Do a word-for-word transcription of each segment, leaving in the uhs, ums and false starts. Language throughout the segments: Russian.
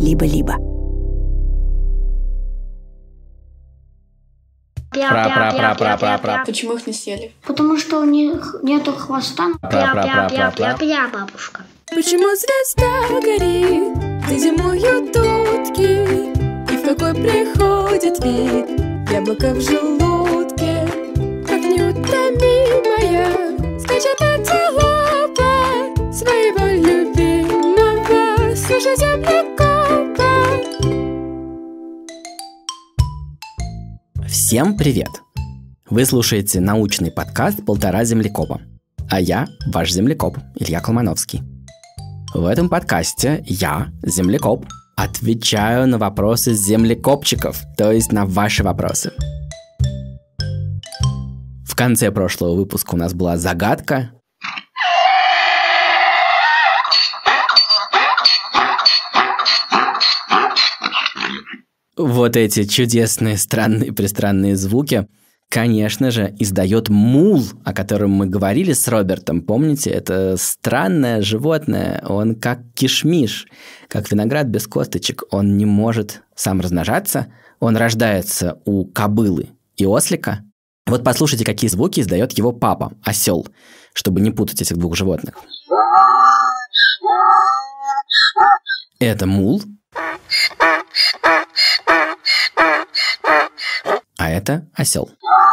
либо-либо. Пра-пра-пра-пра-пра-пра. Почему их не съели? Потому что у них нету хвоста. Пра-пра-пра-пра-пра. Бабушка. Почему звезда горит, где зимуют утки, и в какой приходит вид яблоко в желудке, как неутомимая скачет антилопа своего любимого слушай землекопа. Всем привет! Вы слушаете научный подкаст «Полтора землекопа», а я ваш землекоп Илья Колмановский. В этом подкасте я, землекоп, отвечаю на вопросы землекопчиков, то есть на ваши вопросы. В конце прошлого выпуска у нас была загадка. Вот эти чудесные, странные, пристранные звуки, конечно же, издает мул, о котором мы говорили с Робертом. Помните, это странное животное, он как кишмиш, как виноград без косточек. Он не может сам размножаться, он рождается у кобылы и ослика. Вот послушайте, какие звуки издает его папа, осел, чтобы не путать этих двух животных. Это мул, а это осел.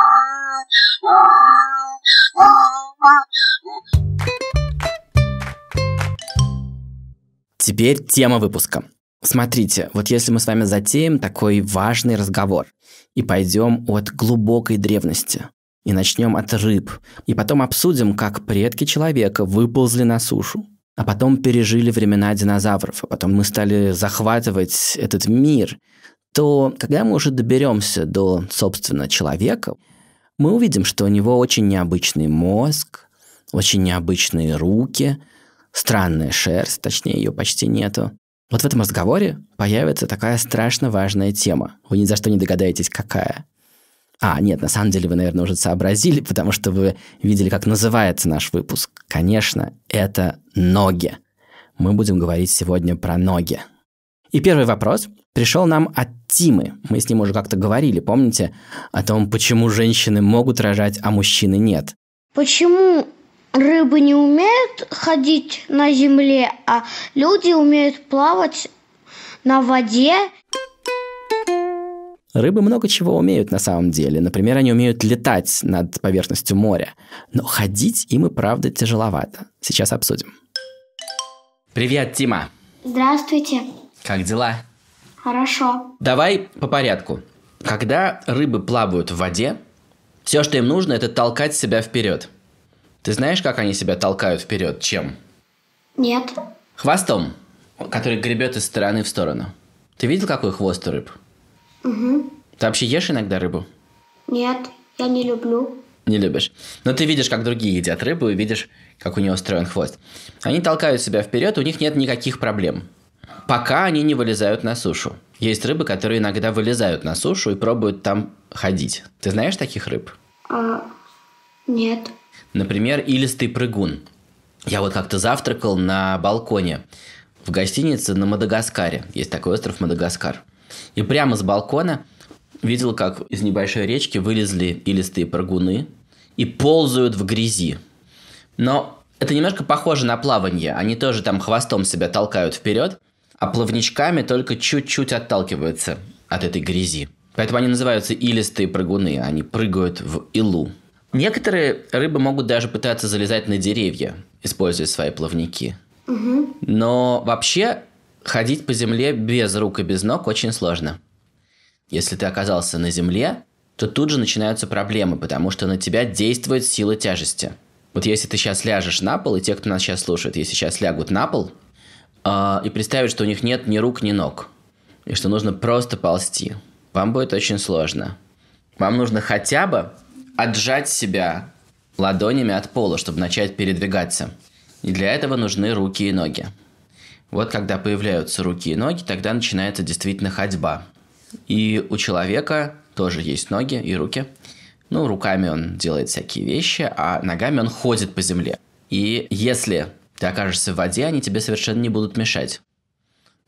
Теперь тема выпуска. Смотрите, вот если мы с вами затеем такой важный разговор и пойдем от глубокой древности, и начнем от рыб, и потом обсудим, как предки человека выползли на сушу, а потом пережили времена динозавров, а потом мы стали захватывать этот мир, то когда мы уже доберемся до, собственно, человека, мы увидим, что у него очень необычный мозг, очень необычные руки, странная шерсть, точнее, ее почти нету. Вот в этом разговоре появится такая страшно важная тема. Вы ни за что не догадаетесь, какая. А, нет, на самом деле вы, наверное, уже сообразили, потому что вы видели, как называется наш выпуск. Конечно, это ноги. Мы будем говорить сегодня про ноги. И первый вопрос пришел нам от Тимы. Мы с ним уже как-то говорили, помните, о том, почему женщины могут рожать, а мужчины нет. Почему рыбы не умеют ходить на земле, а люди умеют плавать на воде? Рыбы много чего умеют на самом деле. Например, они умеют летать над поверхностью моря. Но ходить им и правда тяжеловато. Сейчас обсудим. Привет, Тима. Здравствуйте. Как дела? Хорошо. Давай по порядку. Когда рыбы плавают в воде, все, что им нужно, это толкать себя вперед. Ты знаешь, как они себя толкают вперед? Чем? Нет. Хвостом, который гребет из стороны в сторону. Ты видел, какой хвост у рыб? Угу. Ты вообще ешь иногда рыбу? Нет, я не люблю. Не любишь. Но ты видишь, как другие едят рыбу, и видишь, как у нее устроен хвост. Они толкают себя вперед, у них нет никаких проблем. Пока они не вылезают на сушу. Есть рыбы, которые иногда вылезают на сушу и пробуют там ходить. Ты знаешь таких рыб? А, нет. Например, илистый прыгун. Я вот как-то завтракал на балконе в гостинице на Мадагаскаре. Есть такой остров Мадагаскар. И прямо с балкона видел, как из небольшой речки вылезли илистые прыгуны и ползают в грязи. Но это немножко похоже на плавание. Они тоже там хвостом себя толкают вперед, а плавничками только чуть-чуть отталкиваются от этой грязи. Поэтому они называются илистые прыгуны. Они прыгают в илу. Некоторые рыбы могут даже пытаться залезать на деревья, используя свои плавники. Угу. Но вообще ходить по земле без рук и без ног очень сложно. Если ты оказался на земле, то тут же начинаются проблемы, потому что на тебя действует сила тяжести. Вот если ты сейчас ляжешь на пол, и те, кто нас сейчас слушает, если сейчас лягут на пол, э, и представить, что у них нет ни рук, ни ног, и что нужно просто ползти, вам будет очень сложно. Вам нужно хотя бы отжать себя ладонями от пола, чтобы начать передвигаться. И для этого нужны руки и ноги. Вот когда появляются руки и ноги, тогда начинается действительно ходьба. И у человека тоже есть ноги и руки. Ну, руками он делает всякие вещи, а ногами он ходит по земле. И если ты окажешься в воде, они тебе совершенно не будут мешать.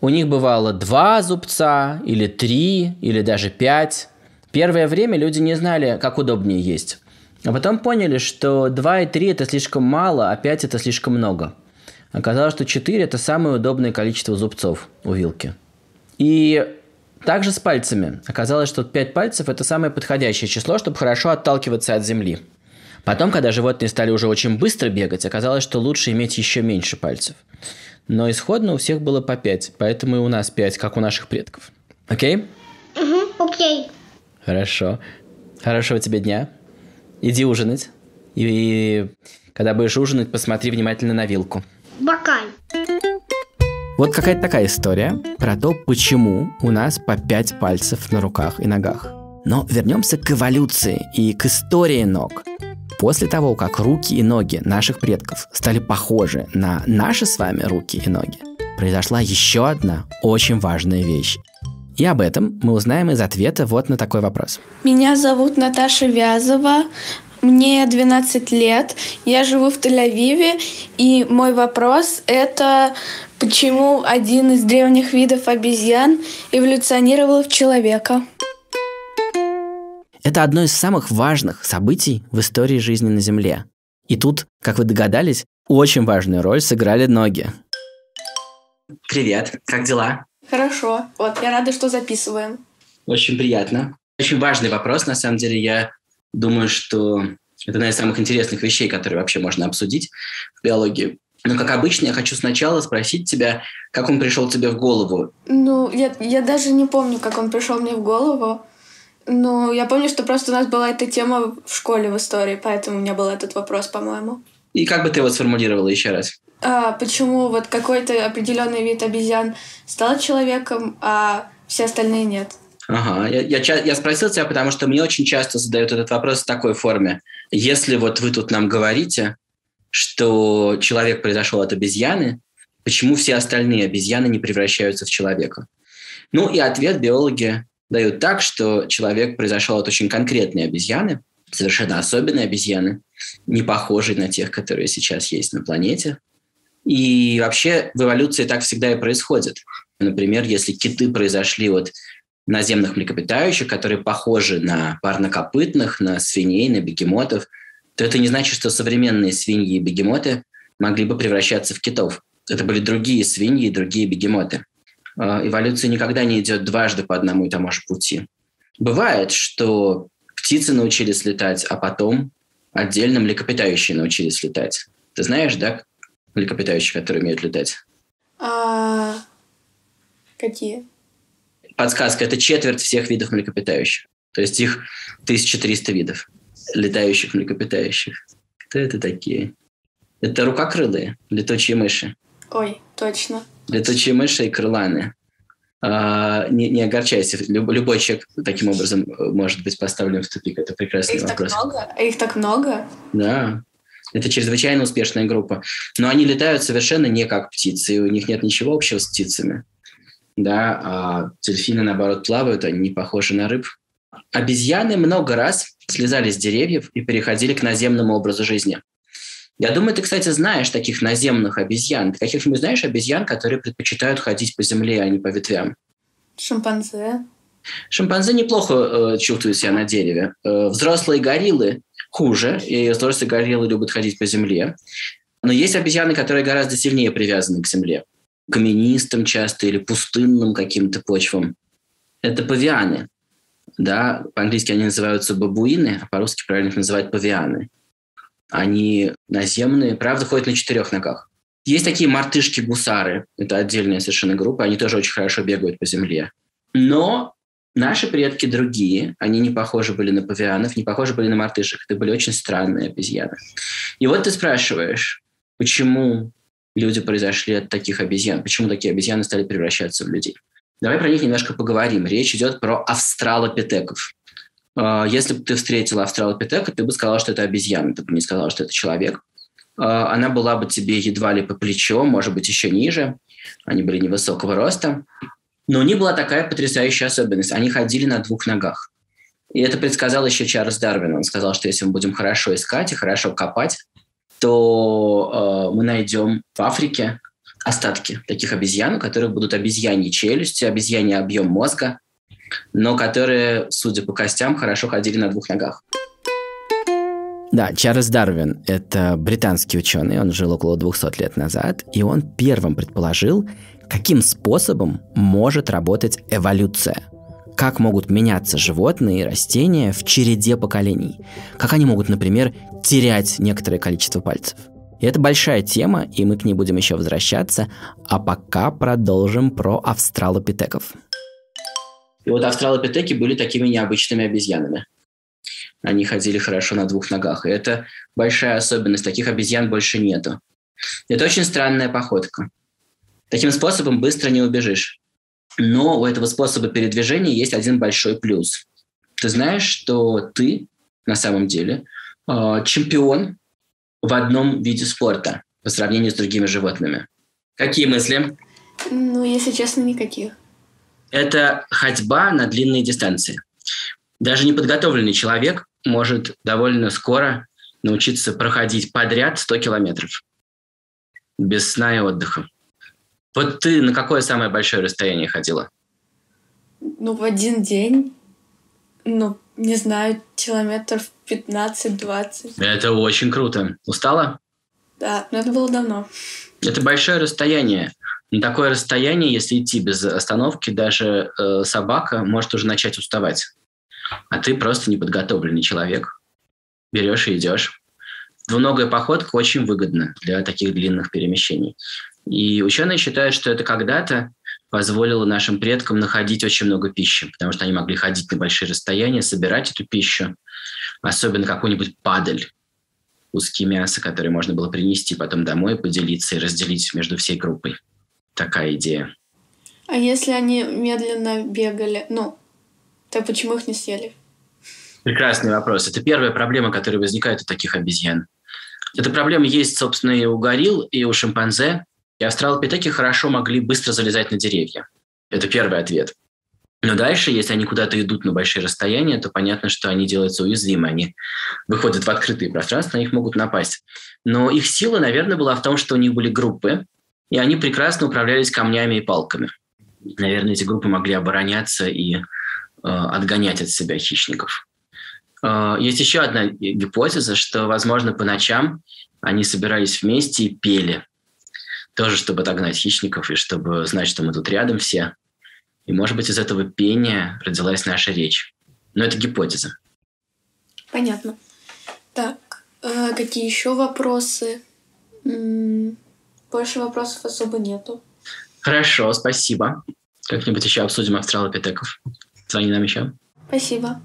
У них бывало два зубца, или три, или даже пять. Первое время люди не знали, как удобнее есть. А потом поняли, что два и три – это слишком мало, а пять – это слишком много. Оказалось, что четыре – это самое удобное количество зубцов у вилки. И также с пальцами. Оказалось, что пять пальцев – это самое подходящее число, чтобы хорошо отталкиваться от земли. Потом, когда животные стали уже очень быстро бегать, оказалось, что лучше иметь еще меньше пальцев. Но исходно у всех было по пять, поэтому и у нас пять, как у наших предков. Окей? Угу, окей. Хорошо. Хорошего тебе дня. Иди ужинать. И, и когда будешь ужинать, посмотри внимательно на вилку. Бокаль. Вот какая-то такая история про то, почему у нас по пять пальцев на руках и ногах. Но вернемся к эволюции и к истории ног. После того, как руки и ноги наших предков стали похожи на наши с вами руки и ноги, произошла еще одна очень важная вещь. И об этом мы узнаем из ответа вот на такой вопрос. Меня зовут Наташа Вязова, мне двенадцать лет, я живу в Тель-Авиве, и мой вопрос – это почему один из древних видов обезьян эволюционировал в человека? Это одно из самых важных событий в истории жизни на Земле. И тут, как вы догадались, очень важную роль сыграли ноги. Привет, как дела? Хорошо, вот я рада, что записываем. Очень приятно. Очень важный вопрос, на самом деле. Я думаю, что это одна из самых интересных вещей, которые вообще можно обсудить в биологии. Но, как обычно, я хочу сначала спросить тебя, как он пришел тебе в голову? Ну, я, я даже не помню, как он пришел мне в голову. Но я помню, что просто у нас была эта тема в школе в истории, поэтому у меня был этот вопрос, по-моему. И как бы ты его сформулировала еще раз? А почему вот какой-то определенный вид обезьян стал человеком, а все остальные нет? Ага, я, я, я спросил тебя, потому что мне очень часто задают этот вопрос в такой форме. Если вот вы тут нам говорите, что человек произошел от обезьяны, почему все остальные обезьяны не превращаются в человека? Ну и ответ биологи дают так, что человек произошел от очень конкретной обезьяны, совершенно особенной обезьяны, не похожей на тех, которые сейчас есть на планете. И вообще в эволюции так всегда и происходит. Например, если киты произошли от наземных млекопитающих, которые похожи на парнокопытных, на свиней, на бегемотов, то это не значит, что современные свиньи и бегемоты могли бы превращаться в китов. Это были другие свиньи и другие бегемоты. Эволюция никогда не идет дважды по одному и тому же пути. Бывает, что птицы научились летать, а потом отдельно млекопитающие научились летать. Ты знаешь, да, млекопитающие, которые умеют летать? А какие? Подсказка – это четверть всех видов млекопитающих. То есть их тысяча триста видов летающих млекопитающих. Кто это такие? Это рукокрылые, летучие мыши. Ой, точно. Летучие мыши и крыланы. А, не, не огорчайся, люб, любой человек таким образом может быть поставлен в тупик. Это прекрасный их вопрос. Так много? А их так много? Да. Это чрезвычайно успешная группа. Но они летают совершенно не как птицы, и у них нет ничего общего с птицами. Да, а дельфины, наоборот, плавают, они не похожи на рыб. Обезьяны много раз слезали с деревьев и переходили к наземному образу жизни. Я думаю, ты, кстати, знаешь таких наземных обезьян. Ты каких-нибудь знаешь обезьян, которые предпочитают ходить по земле, а не по ветвям? Шимпанзе. Шимпанзе неплохо э, чувствуют себя на дереве. Э, взрослые гориллы хуже, и взрослые гориллы любят ходить по земле. Но есть обезьяны, которые гораздо сильнее привязаны к земле. Каменистым часто или пустынным каким-то почвам. Это павианы. Да? По-английски они называются бабуины, а по-русски правильно их называют павианы. Они наземные, правда, ходят на четырех ногах. Есть такие мартышки-гусары. Это отдельная совершенно группа. Они тоже очень хорошо бегают по земле. Но наши предки другие. Они не похожи были на павианов, не похожи были на мартышек. Это были очень странные обезьяны. И вот ты спрашиваешь, почему люди произошли от таких обезьян? Почему такие обезьяны стали превращаться в людей? Давай про них немножко поговорим. Речь идет про австралопитеков. Если бы ты встретила австралопитека, ты бы сказала, что это обезьяна, ты бы не сказала, что это человек. Она была бы тебе едва ли по плечо, может быть, еще ниже. Они были невысокого роста. Но у них была такая потрясающая особенность. Они ходили на двух ногах. И это предсказал еще Чарльз Дарвин. Он сказал, что если мы будем хорошо искать и хорошо копать, то э, мы найдем в Африке остатки таких обезьян, у которых будут обезьяньи челюсти, обезьяний объем мозга, но которые, судя по костям, хорошо ходили на двух ногах. Да, Чарльз Дарвин – это британский ученый, он жил около двухсот лет назад, и он первым предположил, каким способом может работать эволюция. Как могут меняться животные и растения в череде поколений. Как они могут, например, терять некоторое количество пальцев. И это большая тема, и мы к ней будем еще возвращаться, а пока продолжим про австралопитеков. И вот австралопитеки были такими необычными обезьянами. Они ходили хорошо на двух ногах, и это большая особенность, таких обезьян больше нету. Это очень странная походка. Таким способом быстро не убежишь. Но у этого способа передвижения есть один большой плюс. Ты знаешь, что ты на самом деле чемпион в одном виде спорта по сравнению с другими животными. Какие мысли? Ну, если честно, никаких. Это ходьба на длинные дистанции. Даже неподготовленный человек может довольно скоро научиться проходить подряд сто километров. Без сна и отдыха. Вот ты на какое самое большое расстояние ходила? Ну, в один день, ну, не знаю, километров пятнадцать-двадцать. Это очень круто. Устала? Да, но это было давно. Это большое расстояние. На такое расстояние, если идти без остановки, даже э, собака может уже начать уставать. А ты просто неподготовленный человек. Берешь и идешь. Двуногая походка очень выгодна для таких длинных перемещений. И ученые считают, что это когда-то позволило нашим предкам находить очень много пищи, потому что они могли ходить на большие расстояния, собирать эту пищу, особенно какую-нибудь падаль, куски мяса, которые можно было принести потом домой, поделиться и разделить между всей группой. Такая идея. А если они медленно бегали, ну, то почему их не съели? Прекрасный вопрос. Это первая проблема, которая возникает у таких обезьян. Эта проблема есть, собственно, и у горилл, и у шимпанзе. И австралопитеки хорошо могли быстро залезать на деревья. Это первый ответ. Но дальше, если они куда-то идут на большие расстояния, то понятно, что они делаются уязвимы. Они выходят в открытые пространства, на них могут напасть. Но их сила, наверное, была в том, что у них были группы, и они прекрасно управлялись камнями и палками. Наверное, эти группы могли обороняться и э, отгонять от себя хищников. Э, есть еще одна гипотеза, что, возможно, по ночам они собирались вместе и пели. Тоже, чтобы отогнать хищников и чтобы знать, что мы тут рядом все. И, может быть, из этого пения родилась наша речь. Но это гипотеза. Понятно. Так, э, какие еще вопросы? М-м, больше вопросов особо нету. Хорошо, спасибо. Как-нибудь еще обсудим австралопитеков. Звони нам еще. Спасибо.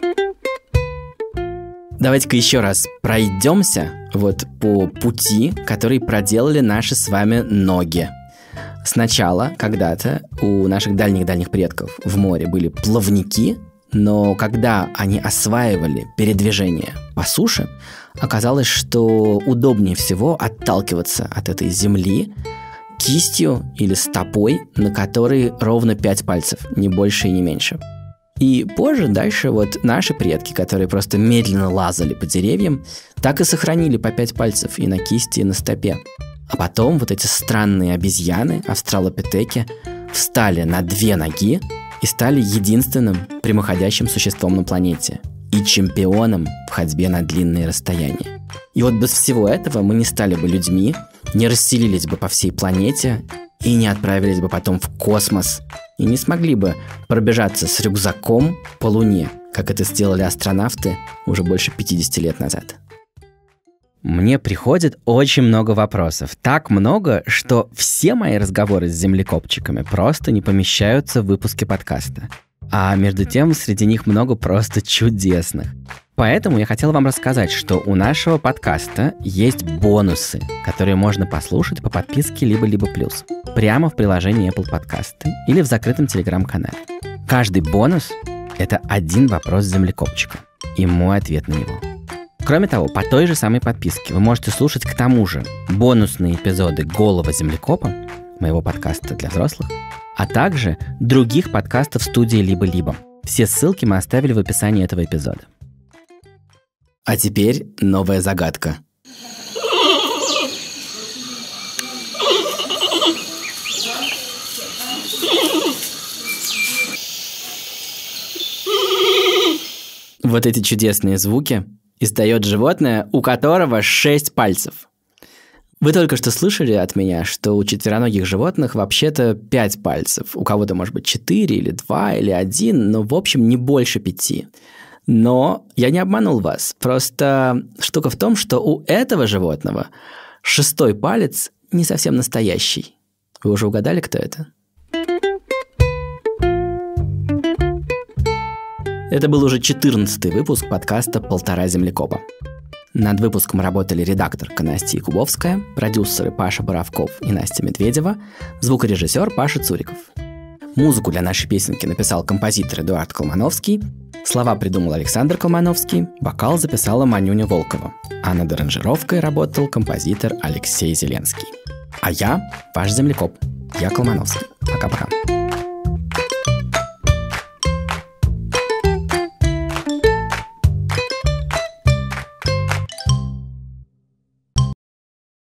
Давайте-ка еще раз пройдемся вот по пути, который проделали наши с вами ноги. Сначала, когда-то, у наших дальних-дальних предков в море были плавники, но когда они осваивали передвижение по суше, оказалось, что удобнее всего отталкиваться от этой земли кистью или стопой, на которой ровно пять пальцев, не больше и не меньше. И позже, дальше, вот наши предки, которые просто медленно лазали по деревьям, так и сохранили по пять пальцев и на кисти, и на стопе. А потом вот эти странные обезьяны, австралопитеки, встали на две ноги и стали единственным прямоходящим существом на планете и чемпионом в ходьбе на длинные расстояния. И вот без всего этого мы не стали бы людьми, не расселились бы по всей планете и не отправились бы потом в космос, и не смогли бы пробежаться с рюкзаком по Луне, как это сделали астронавты уже больше пятьдесят лет назад. Мне приходит очень много вопросов. Так много, что все мои разговоры с землекопчиками просто не помещаются в выпуске подкаста. А между тем, среди них много просто чудесных. Поэтому я хотел вам рассказать, что у нашего подкаста есть бонусы, которые можно послушать по подписке «Либо-либо плюс» прямо в приложении Apple Podcasts или в закрытом телеграм-канале. Каждый бонус — это один вопрос землекопчика и мой ответ на него. Кроме того, по той же самой подписке вы можете слушать к тому же бонусные эпизоды «Голого землекопа», моего подкаста для взрослых, а также других подкастов студии «Либо-либо». Все ссылки мы оставили в описании этого эпизода. А теперь новая загадка. Вот эти чудесные звуки издает животное, у которого шесть пальцев. Вы только что слышали от меня, что у четвероногих животных вообще-то пять пальцев. У кого-то, может быть, четыре или два или один, но, в общем, не больше пяти. Но я не обманул вас. Просто штука в том, что у этого животного шестой палец не совсем настоящий. Вы уже угадали, кто это? Это был уже четырнадцатый выпуск подкаста «Полтора землекопа». Над выпуском работали редакторка Настя Якубовская, продюсеры Паша Боровков и Настя Медведева, звукорежиссер Паша Цуриков. Музыку для нашей песенки написал композитор Эдуард Колмановский, слова придумал Александр Колмановский, вокал записала Манюня Волкова, а над аранжировкой работал композитор Алексей Зеленский. А я ваш землекоп, я Колмановский. Пока-пока.